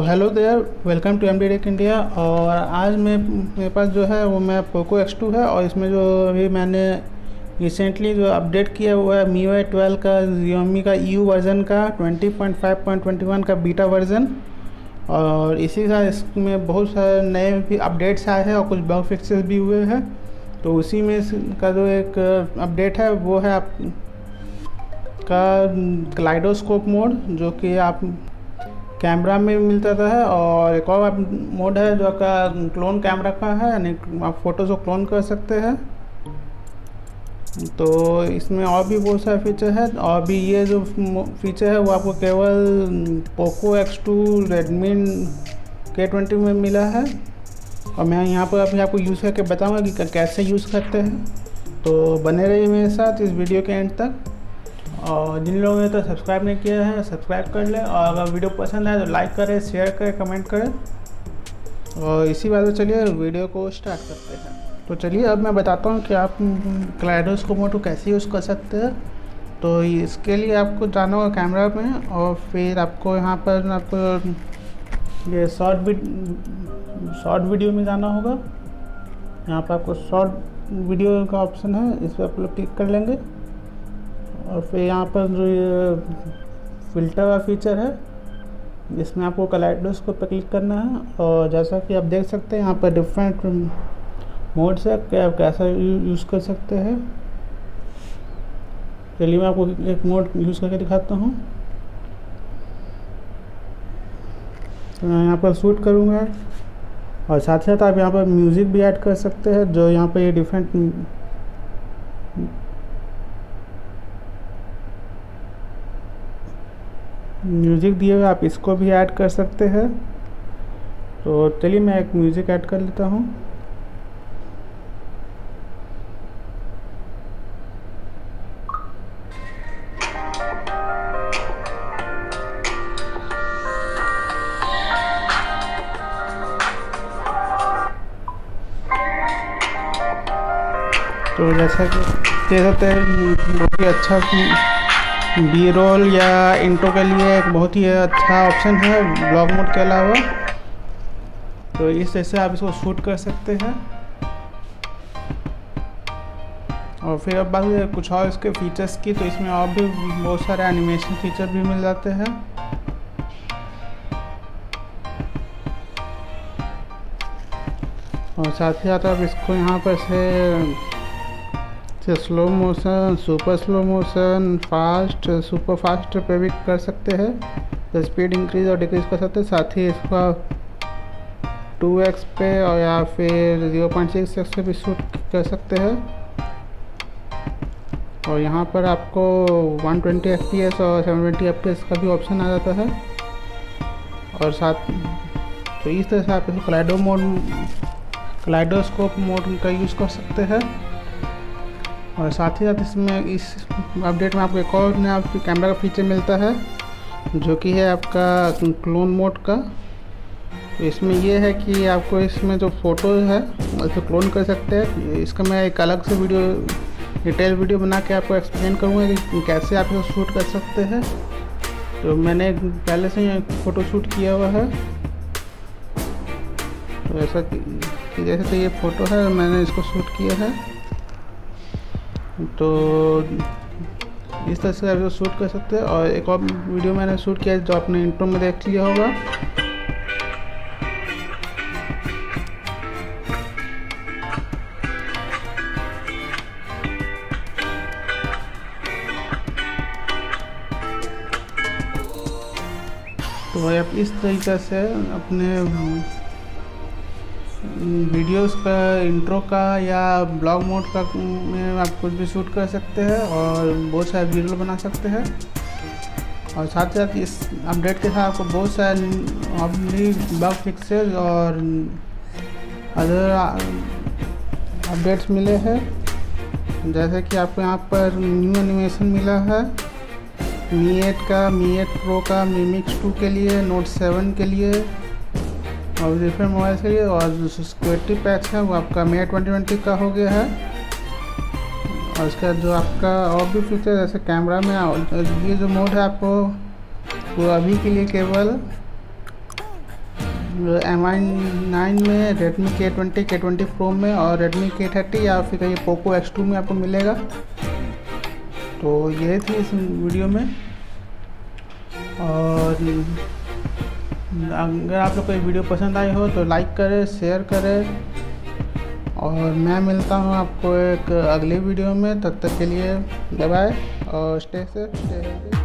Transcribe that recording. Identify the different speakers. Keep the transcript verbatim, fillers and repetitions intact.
Speaker 1: Hello there, welcome to M D Tech India. और आज मैं मेरे पास जो है वो मैं पोको एक्स टू है, और इसमें जो अभी मैंने रिसेंटली जो अपडेट किया हुआ है मी यू आई ट्वेल्व का, Xiaomi का ई यू वर्ज़न का twenty point five point twenty one का बीटा वर्ज़न। और इसी के साथ इसमें बहुत सारे नए भी अपडेट्स आए हैं और कुछ बग फिक्सेस भी हुए हैं। तो उसी में का जो एक अपडेट है वो है आप का कलाइडोस्कोप मोड, जो कि आप कैमरा में मिलता है। और एक और मोड है जो आपका क्लोन कैमरा का है, यानी आप फ़ोटोज़ को क्लोन कर सकते हैं। तो इसमें और भी बहुत सारे फीचर है, और भी ये जो फीचर है वो आपको केवल Poco X two Redmi K twenty में मिला है। और मैं यहाँ पर अभी आपको यूज़ करके बताऊँगा कि कैसे यूज़ करते हैं। तो बने रहिए मेरे साथ इस वीडियो के एंड तक। और जिन लोगों ने तो सब्सक्राइब नहीं किया है सब्सक्राइब कर लें, और अगर वीडियो पसंद आए तो लाइक करें, शेयर करें, कमेंट करें। और इसी बात में चलिए वीडियो को स्टार्ट करते हैं। तो चलिए अब मैं बताता हूँ कि आप कलाइडोस्कोप मोड को कैसे यूज़ कर सकते हैं। तो इसके लिए आपको जाना होगा कैमरा में, और फिर आपको यहाँ पर आपको ये शॉर्ट शॉर्ट वीडियो में जाना होगा। यहाँ पर आपको शॉर्ट वीडियो का ऑप्शन है, इस पर आप लोग क्लिक कर लेंगे। और फिर यहाँ पर जो ये फ़िल्टर का फीचर है, इसमें आपको कलाइडोस्कोप पर क्लिक करना है। और जैसा कि आप देख सकते हैं यहाँ पर डिफरेंट मोड से आप कैसा यूज़ कर सकते हैं। चलिए मैं आपको एक मोड यूज़ करके दिखाता हूँ। तो मैं यहाँ पर शूट करूँगा, और साथ ही साथ आप यहाँ पर म्यूज़िक भी ऐड कर सकते हैं। जो यहाँ पर ये डिफरेंट म्यूज़िक दिए हुए, आप इसको भी ऐड कर सकते हैं। तो चलिए मैं एक म्यूज़िक ऐड कर लेता हूँ। तो जैसा कि देख सकते हैं बहुत ही अच्छा बी रोल या इंट्रो के लिए एक बहुत ही अच्छा ऑप्शन है ब्लॉग मोड के अलावा। तो इस तरह से आप इसको शूट कर सकते हैं। और फिर अब बात है कुछ और इसके फीचर्स की, तो इसमें और भी बहुत सारे एनिमेशन फीचर भी मिल जाते हैं। और साथ ही साथ आप इसको यहाँ पर से slow motion, super slow motion, fast, super fast पे भी कर सकते हैं। तो स्पीड इंक्रीज और डिक्रीज कर सकते हैं। साथ ही इसका टू एक्स पे और या फिर ज़ीरो पॉइंट सिक्स एक्स पे भी शूट कर सकते हैं। और यहाँ पर आपको one twenty F P S और seven twenty F P S का भी ऑप्शन आ जाता है। और साथ तो इस तरह से आप इसको कलाइडो मोड कलाइडोस्कोप मोड का यूज़ कर सकते हैं। और साथ ही साथ इसमें इस अपडेट में आपको एक और नया कैमरा का फीचर मिलता है, जो कि है आपका क्लोन मोड का। तो इसमें ये है कि आपको इसमें जो फ़ोटो है उसको क्लोन कर सकते हैं। इसका मैं एक अलग से वीडियो डिटेल वीडियो बना के आपको एक्सप्लेन करूँगा कि कैसे आप इसको शूट कर सकते हैं। तो मैंने पहले से ही फ़ोटो शूट किया हुआ है। तो ऐसा कि जैसे तो ये फ़ोटो है, मैंने इसको शूट किया है। तो इस तरह से आप इसको शूट कर सकते हैं। और एक और वीडियो मैंने शूट किया जो आपने इंट्रो में देख लिया होगा। तो आप इस तरीके से अपने वीडियोस का इंट्रो का या ब्लॉग मोड का में आप कुछ भी शूट कर सकते हैं और बहुत सारे वीडियो बना सकते हैं। और साथ ही साथ इस अपडेट के साथ आपको बहुत सारे अपनी बग फिक्सेस और अदर अपडेट्स मिले हैं। जैसे कि आपको यहाँ पर न्यू एनिमेशन मिला है मी एट का, मी एट प्रो का, मी मिक्स टू के लिए, नोट सेवन के लिए और डिफरेंट मोबाइल के लिए। और जो सिक्योरिटी पैच है वो आपका मे ट्वेंटी ट्वेंटी का हो गया है। और इसका जो आपका और भी फीचर जैसे कैमरा में ये जो मोड है आपको वो अभी के लिए केवल एम आई नाइन में, Redmi K twenty, K twenty pro में और रेडमी के थर्टी या फिर ये पोको एक्स टू में आपको मिलेगा। तो ये थी इस वीडियो में। और अगर आप लोग को ये वीडियो पसंद आई हो तो लाइक करें, शेयर करें, और मैं मिलता हूँ आपको एक अगली वीडियो में। तब तक के लिए बाय बाय और स्टे सेफ, स्टे हेल्दी।